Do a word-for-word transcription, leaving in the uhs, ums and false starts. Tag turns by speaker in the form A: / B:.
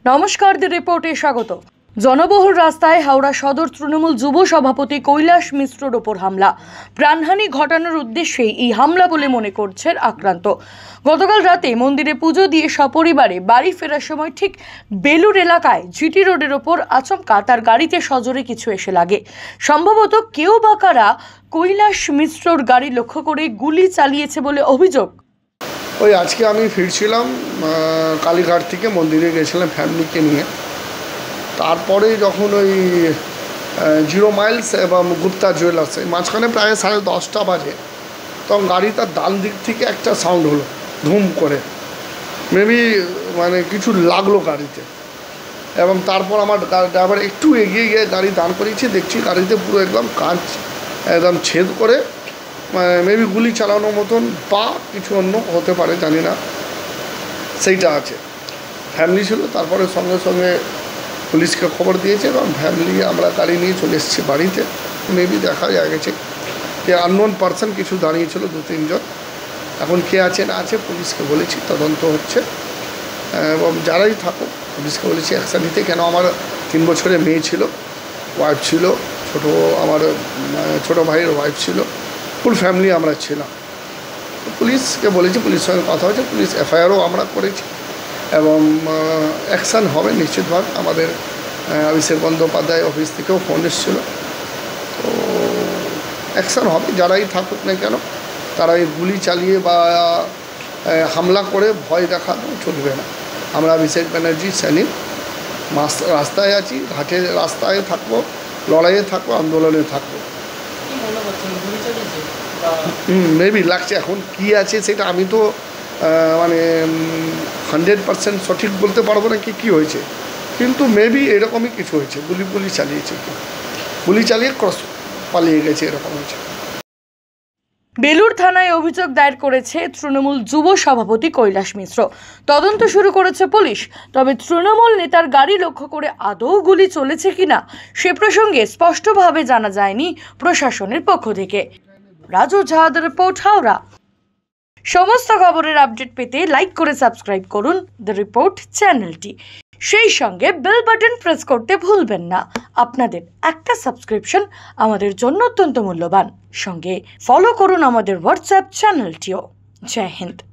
A: নমস্কার, দি রিপোর্টে স্বাগত। জনবহুল রাস্তায় হাওড়া সদর তৃণমূল যুব সভাপতি কৈলাস মিশ্রর ওপর হামলা। প্রাণহানি ঘটানোর উদ্দেশ্যেই এই হামলা বলে মনে করছেন আক্রান্ত। গতকাল রাতে মন্দিরে পুজো দিয়ে সপরিবারে বাড়ি ফেরার সময় ঠিক বেলুর এলাকায় জিটি রোডের ওপর আচমকা তার গাড়িতে সজোরে কিছু এসে লাগে। সম্ভবত কেউ বা কারা কৈলাস মিশ্রর গাড়ি লক্ষ্য করে গুলি চালিয়েছে বলে অভিযোগ।
B: ওই আজকে আমি ফিরছিলাম কালীঘাট থেকে, মন্দিরে গেছিলাম ফ্যামিলিকে নিয়ে। তারপরে যখন ওই জিরো মাইলস এবং গুপ্তা জুয়েলার্স মাঝখানে প্রায় সাড়ে দশটা বাজে, তখন গাড়িটার ডান দিক থেকে একটা সাউন্ড হলো ধুম করে, মেবি মানে কিছু লাগলো গাড়িতে। এবং তারপর আমার ড্রাইভার একটু এগিয়ে গিয়ে গাড়ি দাঁড় করিয়েছি, দেখছি গাড়িতে পুরো একদম কাঁচ একদম ছেদ করে, মেবি গুলি চালানোর মতন বা কিছু অন্য হতে পারে, জানি না, সেইটা আছে। ফ্যামিলি ছিল, তারপরে সঙ্গে সঙ্গে পুলিশকে খবর দিয়েছে এবং ফ্যামিলি আমরা গাড়ি নিয়ে চলে এসেছি বাড়িতে। মেবি দেখা যায় গেছে যে আননোন পার্সন কিছু দাঁড়িয়েছিল, দু তিনজন। এখন কে আছে না আছে পুলিশকে বলেছি, তদন্ত হচ্ছে এবং যারাই থাকুক পুলিশকে বলেছি অ্যাকশান নিতে। কেন আমার তিন বছরের মেয়ে ছিল, ওয়াইফ ছিল, ছোটো আমার ছোটো ভাইয়ের ওয়াইফ ছিল, ফুল ফ্যামিলি আমরা ছিলাম। পুলিশকে বলেছি, পুলিশের সঙ্গে কথা হয়েছে, পুলিশ এফআইআরও আমরা করেছি এবং অ্যাকশান হবে নিশ্চিতভাবে। আমাদের অভিষেক বন্দ্যোপাধ্যায় অফিস থেকেও ফোন এসেছিল, তো অ্যাকশান হবে। যারাই থাকুক না কেন, তারা এই গুলি চালিয়ে বা হামলা করে ভয় দেখানো চলবে না। আমরা অভিষেক ব্যানার্জি সৈনিক, মাস রাস্তায় আছি, ঘাটে রাস্তায় থাকবো, লড়াইয়ে থাকবো, আন্দোলনে থাকবো। হুম মেবি লাগছে। এখন কি আছে সেটা আমি তো মানে হান্ড্রেড পার্সেন্ট সঠিক বলতে পারবো না কি কী হয়েছে, কিন্তু মেবি এরকমই কিছু হয়েছে, গুলি গুলি চালিয়েছে, কি গুলি চালিয়ে ক্রস পালিয়ে গেছে, এরকম হয়েছে।
A: বেলুর থানায় অভিযোগ দায়ের করেছে তৃণমূল যুব সভাপতি কৈলাস মিশ্র। তদন্ত শুরু করেছে পুলিশ। তবে তৃণমূল নেতার গাড়ি লক্ষ্য করে আদৌ গুলি চলেছে কিনা সে প্রসঙ্গে স্পষ্টভাবে জানা যায়নি প্রশাসনের পক্ষ থেকে। Raju Jha, the report, Howrah. সমস্ত খবরের আপডেট পেতে লাইক করে সাবস্ক্রাইব করুন দ্য রিপোর্ট চ্যানেলটি। সেই সঙ্গে বেল বাটন প্রেস করতে ভুলবেন না। আপনাদের একটা সাবস্ক্রিপশন আমাদের জন্য অত্যন্ত মূল্যবান। সঙ্গে ফলো করুন আমাদের হোয়াটসঅ্যাপ চ্যানেলটিও। জয় হিন্দ।